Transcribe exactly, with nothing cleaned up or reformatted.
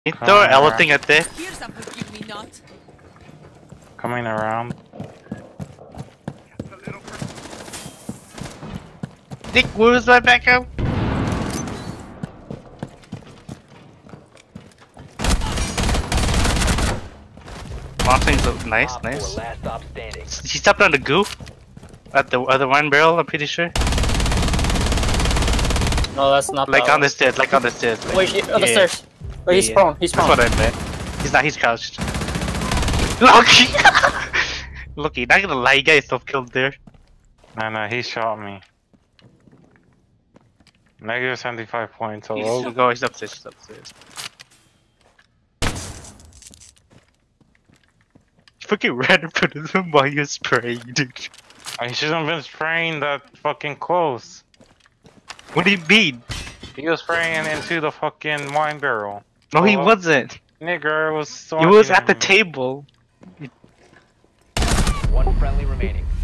Ito, elephant at there. Here's a forgive me not. Coming around. Nick, where's my backup? Mossing's so nice, nice. He stepped on the goo at the other wine barrel, I'm pretty sure. No, that's not Like that on one. the stairs, like on the stairs. Like, Wait, he, on the yeah. stairs. Wait, he's Yeah. prone. He's prone. That's what I meant. He's not, he's crouched. Lucky! Lucky, not gonna lie, you guys self killed there. No, no, he shot me. Negative seventy-five points. He's, Hello? go, he's upstairs, he's upstairs. Fucking ran in front of him while you're spraying, dude. I shouldn't have been spraying that fucking close. What do you mean? He was spraying into the fucking wine barrel. No, he Hello? wasn't. Nigger was. He was at the him. table. One friendly remaining.